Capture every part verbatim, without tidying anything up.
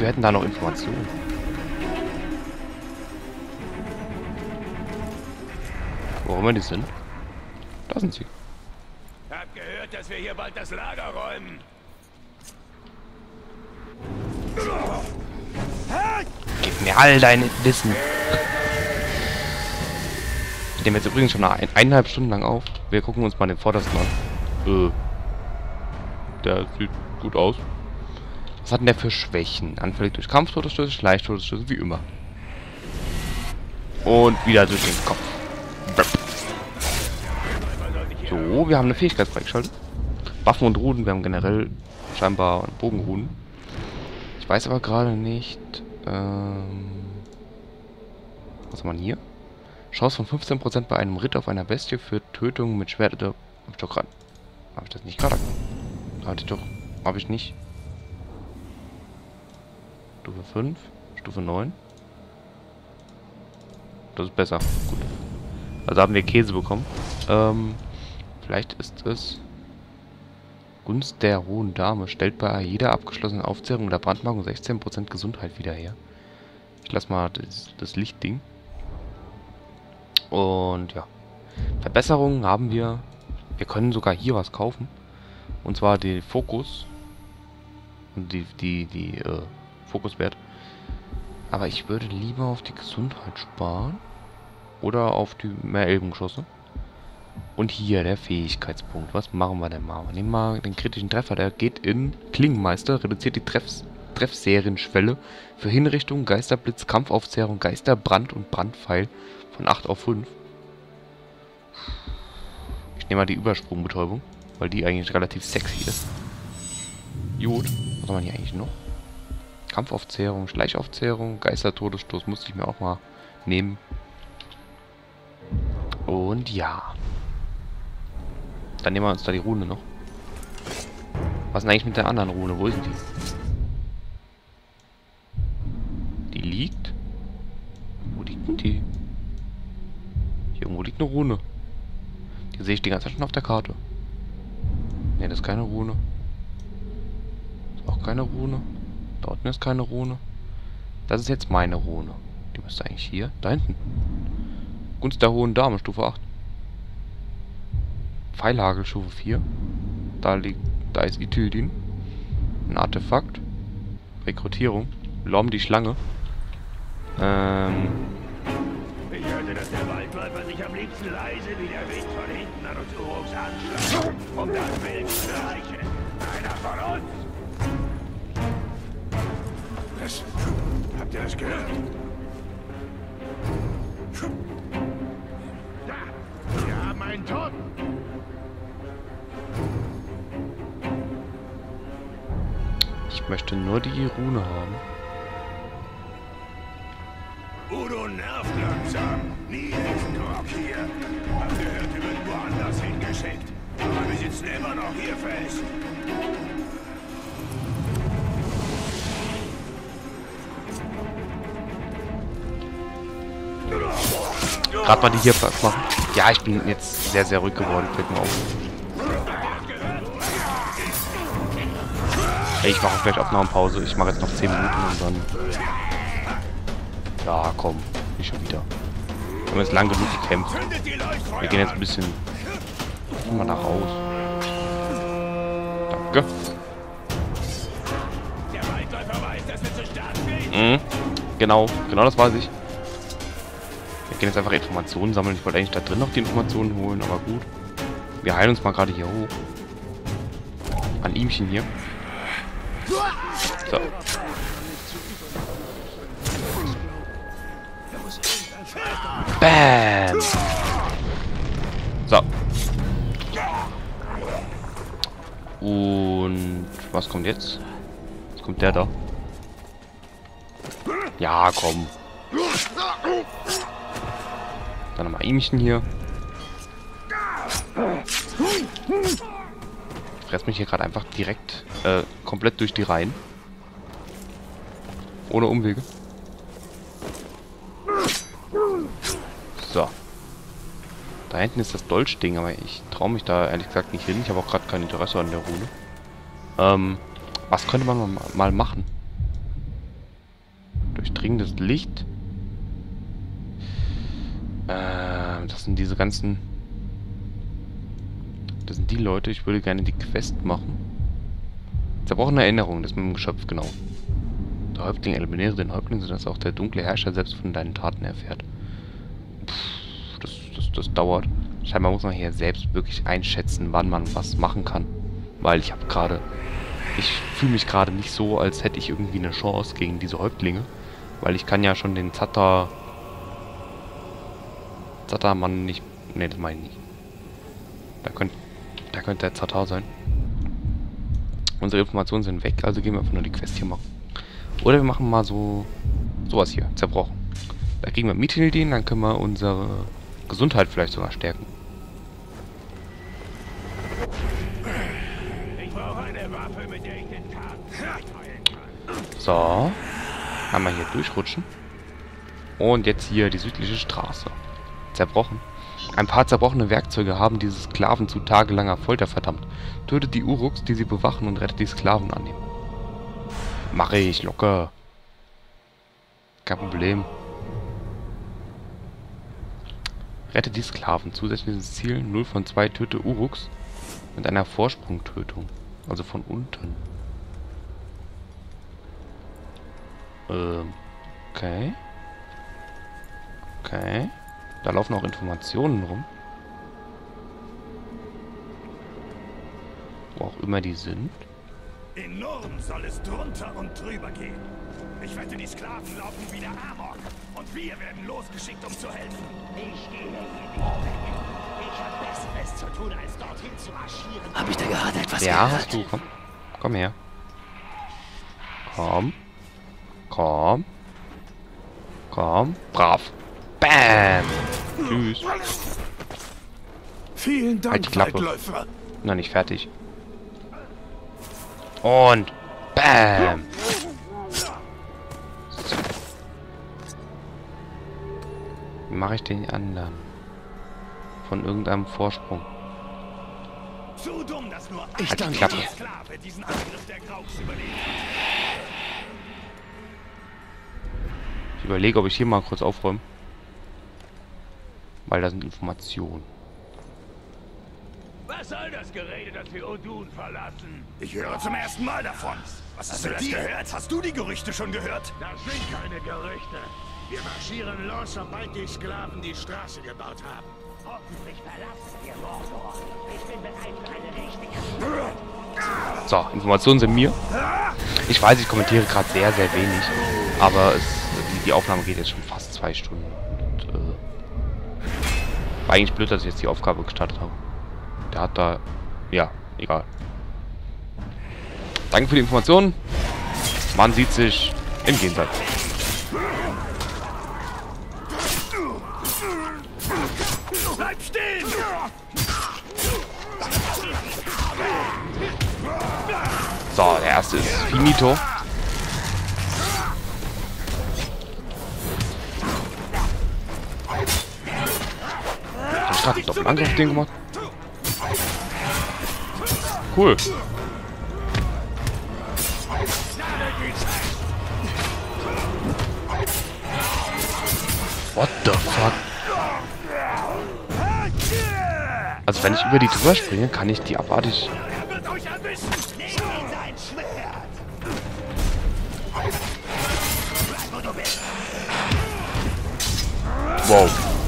wir hätten da noch Informationen. Wo immer die sind. Da sind sie. Hab gehört, dass wir hier bald das Lager räumen. Gib mir all dein Wissen. Ich nehme jetzt übrigens schon eine, eineinhalb Stunden lang auf. Wir gucken uns mal den vordersten an. Äh. Der sieht gut aus. Was hat denn der für Schwächen? Anfällig durch Kampftodesstöße, Schleichtodesstöße, wie immer. Und wieder durch den Kopf. So, wir haben eine Fähigkeit freigeschaltet. Waffen und Ruden, wir haben generell scheinbar Bogenruden. Ich weiß aber gerade nicht, ähm, was haben wir hier? Chance von fünfzehn Prozent bei einem Ritt auf einer Bestie für Tötung mit Schwert oder... Hab ich doch gerade... Hab ich das nicht gerade? Hatte ich doch... Hab ich nicht. Stufe fünf, Stufe neun. Das ist besser. Gut. Also haben wir Käse bekommen. Ähm... Vielleicht ist es... Gunst der hohen Dame stellt bei jeder abgeschlossenen Aufzehrung oder Brandmarkung sechzehn Prozent Gesundheit wieder her. Ich lasse mal das, das Lichtding. Und ja. Verbesserungen haben wir. Wir können sogar hier was kaufen. Und zwar den Fokus. Und die, die, die, äh, Fokuswert. Aber ich würde lieber auf die Gesundheit sparen. Oder auf die mehr Elbengeschosse. Und hier der Fähigkeitspunkt. Was machen wir denn mal? Nehmen wir mal den kritischen Treffer. Der geht in Klingenmeister. Reduziert die Treffs Treffserienschwelle für Hinrichtung, Geisterblitz, Kampfaufzehrung, Geisterbrand und Brandpfeil von acht auf fünf. Ich nehme mal die Übersprungbetäubung, weil die eigentlich relativ sexy ist. Gut. Was haben wir hier eigentlich noch? Kampfaufzehrung, Schleichaufzehrung, Geistertodesstoß musste ich mir auch mal nehmen. Und ja. Dann nehmen wir uns da die Rune noch. Was ist denn eigentlich mit der anderen Rune? Wo ist die? Die liegt? Wo liegt denn die? Hier irgendwo liegt eine Rune. Die sehe ich die ganze Zeit schon auf der Karte. Ne, das ist keine Rune. Das ist auch keine Rune. Da unten ist keine Rune. Das ist jetzt meine Rune. Die müsste eigentlich hier. Da hinten. Gunst der hohen Dame, Stufe acht. Pfeilhagel, Stufe vier. Da liegt, da ist Ithildin. Ein Artefakt. Rekrutierung. Lom die Schlange. Ähm. Ich hörte, dass der Waldläufer sich am liebsten leise wie der Wind von hinten an uns Uruks anschleicht, um das Bild zu erreichen. Einer von uns! Was? Habt ihr das gehört? Da! Wir haben einen Toten! Ich möchte nur die Rune haben. Udo nervt langsam. Nie diesen Rock hier. Hab gehört, wir werden woanders hingeschickt. Aber wir sitzen immer noch hier fest. Gerade mal die hier Platz machen. Ja, ich bin jetzt sehr, sehr ruhig geworden. Fällt mir auf. Ey, ich mache vielleicht Aufnahmepause. Ich mache jetzt noch zehn Minuten und dann... Ja, komm. Nicht schon wieder. Wir haben jetzt lang genug gekämpft. Wir gehen jetzt ein bisschen... mal nach Haus. Danke. Mhm. Genau. Genau das weiß ich. Wir gehen jetzt einfach Informationen sammeln. Ich wollte eigentlich da drin noch die Informationen holen, aber gut. Wir heilen uns mal gerade hier hoch. An ihmchen hier. So. Bam! So. Und was kommt jetzt? Jetzt kommt der da. Ja, komm. Dann nochmal ihmchen hier. Ich fress mich hier gerade einfach direkt äh, komplett durch die Reihen. Ohne Umwege. So. Da hinten ist das Dolchding, aber ich traue mich da ehrlich gesagt nicht hin. Ich habe auch gerade kein Interesse an der Rune. Ähm, was könnte man mal machen? Durchdringendes Licht. Äh, das sind diese ganzen... Das sind die Leute, ich würde gerne die Quest machen. Zerbrochene Erinnerung, das mit dem Geschöpf, genau. Der Häuptling eliminiere den Häuptling, sodass auch der dunkle Herrscher selbst von deinen Taten erfährt. Pff, das, das, das dauert. Scheinbar muss man hier selbst wirklich einschätzen, wann man was machen kann. Weil ich habe gerade... Ich fühle mich gerade nicht so, als hätte ich irgendwie eine Chance gegen diese Häuptlinge. Weil ich kann ja schon den Zatter... Zattermann nicht... Ne, das meine ich nicht. Da könnte... Da könnte der Zatar sein. Unsere Informationen sind weg, also gehen wir einfach nur die Quest hier machen. Oder wir machen mal so... Sowas hier, zerbrochen. Da kriegen wir Methylidin, dann können wir unsere Gesundheit vielleicht sogar stärken. Ich brauche eine Waffe, mit der ich den Tag heilen kann. So. Einmal hier durchrutschen. Und jetzt hier die südliche Straße. Zerbrochen. Ein paar zerbrochene Werkzeuge haben diese Sklaven zu tagelanger Folter verdammt. Tötet die Uruks, die sie bewachen, und rettet die Sklaven an ihm. Mache ich locker. Kein Problem. Rette die Sklaven. Zusätzliches Ziel null von zwei. Töte Uruks mit einer Vorsprungtötung. Also von unten. Ähm. Okay. Okay. Da laufen auch Informationen rum. Wo auch immer die sind. In Norden soll es drunter und drüber gehen. Ich wette, die Sklaven laufen wieder Amok. Und wir werden losgeschickt, um zu helfen. Ich gehe hier nicht weg. Ich habe Besseres zu tun, als dorthin zu marschieren. Hab ich da gerade etwas Ja, gehört? hast du. Komm. Komm her. Komm. Komm. Komm. Brav. Bam. Tschüss. Vielen Dank, Halt die Klappe. Waldläufer. Noch nicht fertig. Und bam. So. Wie mache ich den anderen? Von irgendeinem Vorsprung. Zu dumm, dass nur Ich Halt die danke Klappe. dir. Sklave diesen Angriff der Graups überlebt. Ich überlege, ob ich hier mal kurz aufräume. Weil da sind Informationen. Was soll das Gerede, dass wir Odun verlassen? Ich höre zum ersten Mal davon. Was hast du das gehört? Hast du die Gerüchte schon gehört? Das sind keine Gerüchte. Wir marschieren los, sobald die Sklaven die Straße gebaut haben. Hoffentlich verlassen wir Mordor. Ich bin bereit für eine richtige... So, Informationen sind mir. Ich weiß, ich kommentiere gerade sehr, sehr wenig. Aber es, die, die Aufnahme geht jetzt schon fast zwei Stunden. Und, äh, war eigentlich blöd, dass ich jetzt die Aufgabe gestartet habe. Der hat da... Ja, egal. Danke für die Informationen. Man sieht sich im Jenseits. Bleib stehen! So, der erste ist finito. Ich habe einen Doppelangriff auf den gemacht. Cool. What the fuck? Also wenn ich über die drüber springe, kann ich die abartig... Er wird euch erwischen! Nehmt ihn sein Schwert! Bleib, wo du bist! Wow.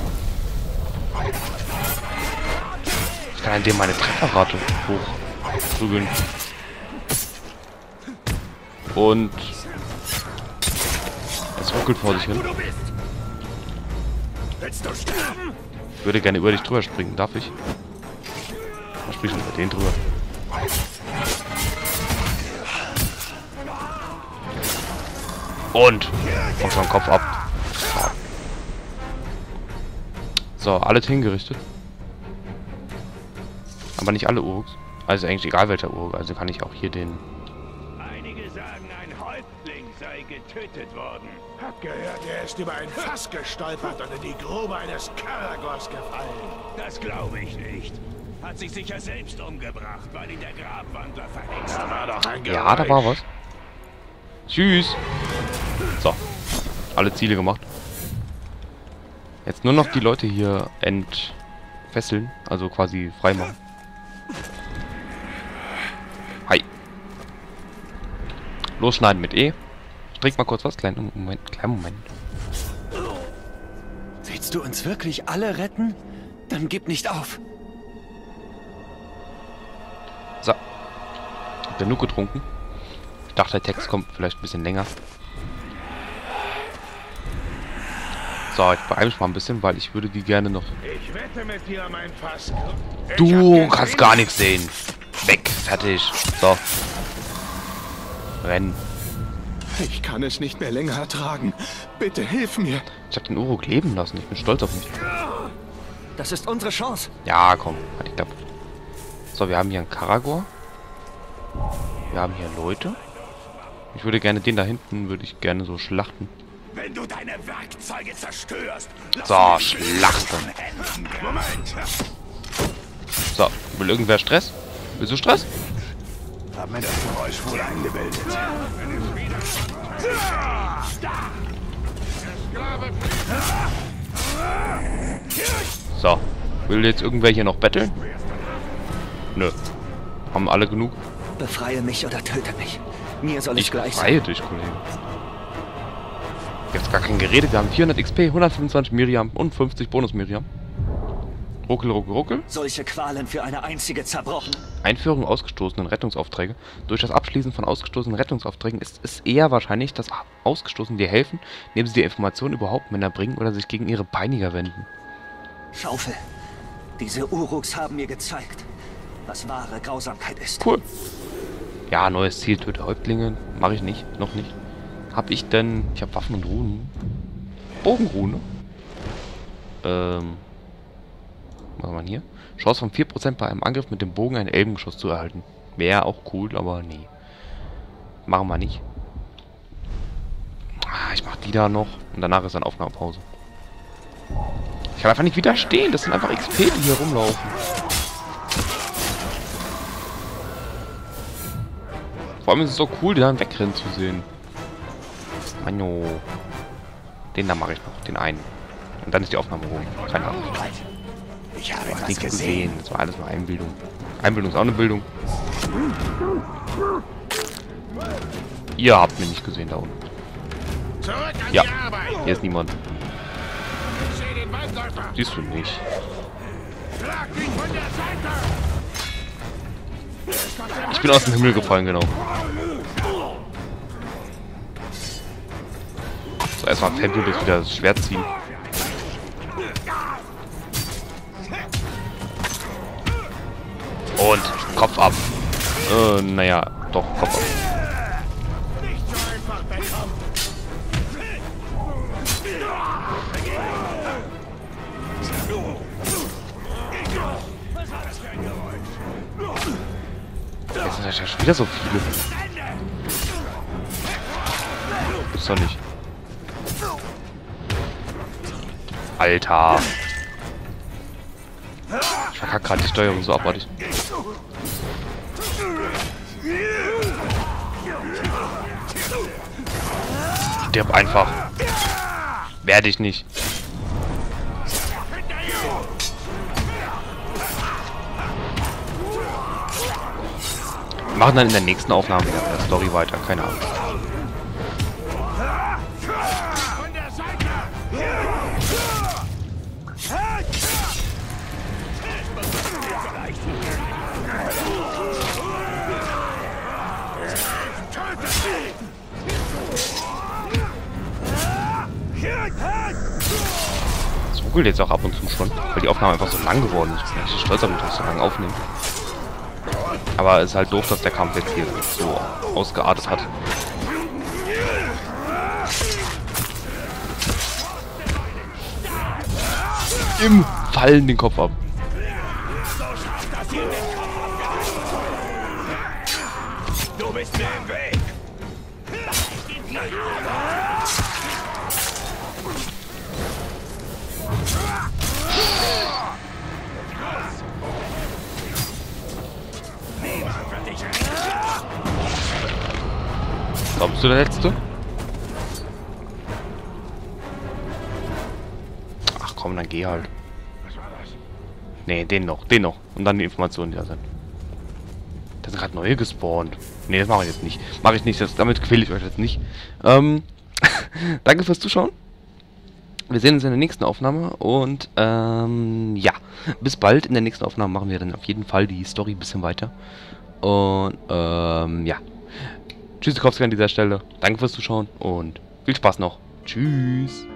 Ich kann an dem meine Trefferrate hochprügeln. Und... es ruckelt vor sich hin. Wo du bist! Willst du sterben? Ich würde gerne über dich drüber springen. Darf ich? Da spring ich über den drüber. Und! Komm schon, Kopf ab. So, alles hingerichtet. Aber nicht alle Uruks. Also eigentlich egal welcher Uruk. Also kann ich auch hier den... Einige sagen, ein Häuptling sei getötet worden. Hab gehört, er ist über ein Fass gestolpert und in die Grube eines Karagors gefallen. Das glaube ich nicht. Hat sich sicher selbst umgebracht, weil ihn der Grabwandler verhext Da war hat. doch ein Ja, da war was. Tschüss. So. alle Ziele gemacht. Jetzt nur noch die Leute hier entfesseln, also quasi freimachen. Hi. Losschneiden mit E. Ich trink mal kurz was. Kleinen Moment, kleinen Moment. Willst du uns wirklich alle retten? Dann gib nicht auf. So. Hab genug getrunken. Ich dachte, der Text kommt vielleicht ein bisschen länger. So, ich beeile mich mal ein bisschen, weil ich würde die gerne noch... Ich wette mit dir, mein Fass. Ich Du hab kannst gesehen- gar nichts sehen. Weg, fertig. So. Rennen. Ich kann es nicht mehr länger ertragen. Bitte hilf mir. Ich habe den Uruk leben lassen. Ich bin stolz auf mich. Das ist unsere Chance. Ja, komm. Hat geklappt. So, wir haben hier einen Karagor. Wir haben hier Leute. Ich würde gerne den da hinten, würde ich gerne so schlachten. Wenn du deine Werkzeuge zerstörst, lass So, mir die schlachten. Enden. Moment. So, will irgendwer Stress? Willst du Stress? Hab mir das Geräusch wohl eingebildet. So. Will jetzt irgendwer hier noch betteln? Nö. Haben alle genug? Befreie mich oder töte mich. Mir soll es Ich gleich befreie sein. dich, Kollege. Jetzt gar kein Gerede. Wir haben vierhundert X P, hundertfünfundzwanzig Miriam und fünfzig Bonus Miriam. Ruckel, ruckel, ruckel. Solche Qualen für eine einzige zerbrochen. Einführung ausgestoßenen Rettungsaufträge. Durch das Abschließen von ausgestoßenen Rettungsaufträgen ist es eher wahrscheinlich, dass Ausgestoßene dir helfen, indem sie dir Informationen über Hauptmänner bringen oder sich gegen ihre Peiniger wenden. Schaufel. Diese Uruks haben mir gezeigt, was wahre Grausamkeit ist. Cool. Ja, neues Ziel, töte Häuptlinge. Mache ich nicht, noch nicht. Hab ich denn... Ich habe Waffen und Runen. Bogenrune. Ähm... Was haben wir hier? Chance von vier Prozent bei einem Angriff mit dem Bogen ein Elbengeschoss zu erhalten. Wäre auch cool, aber nee. Machen wir nicht. Ah, ich mach die da noch. Und danach ist dann Aufnahmepause. Ich kann einfach nicht widerstehen. Das sind einfach X P, die hier rumlaufen. Vor allem ist es so cool, die da wegrennen zu sehen. Manno. Den da mache ich noch. Den einen. Und dann ist die Aufnahme rum. Keine Ahnung. Ich habe Du hast etwas nichts gesehen. gesehen. Das war alles nur Einbildung. Einbildung ist auch eine Bildung. Ihr habt mich nicht gesehen da unten. Zurück an Ja. die Arbeit. Hier ist niemand. Ich sehe den Waldläufer. Siehst du nicht. Schlag ihn von der Seite. Ich bin aus dem Himmel gefallen, genau. So, erstmal Fabulous wieder das Schwert ziehen. Und Kopf ab. Äh, naja, doch, Kopf ab. Nicht so einfach wegkommen. Jetzt sind ja schon wieder so viele. Ist doch nicht. Alter. Ich verkacke gerade die Steuerung so abartig. Stirb einfach. Werde ich nicht. Wir machen dann in der nächsten Aufnahme wieder mit der Story weiter. Keine Ahnung. Von der Seite. Es ruckelt jetzt auch ab und zu schon, weil die Aufnahme einfach so lang geworden ist. Ich bin richtig stolz auf mich, dass ich so lange aufnehme. Aber es ist halt doof, dass der Kampf jetzt hier so ausgeartet hat. Im Fallen den Kopf ab. Du bist mir im Weg. Niemand wird dich retten. So, bist du der Letzte? komm, dann geh halt. Was war das? Nee, den noch, den noch. Und dann die Informationen, die da sind. Da sind gerade neue gespawnt. Nee, das mache ich jetzt nicht. Mache ich nicht, das, damit quäle ich euch jetzt nicht. Ähm, danke fürs Zuschauen. Wir sehen uns in der nächsten Aufnahme und ähm, ja, bis bald. In der nächsten Aufnahme machen wir dann auf jeden Fall die Story ein bisschen weiter. Und ähm, ja. Tschüssikowski an dieser Stelle. Danke fürs Zuschauen und viel Spaß noch. Tschüss.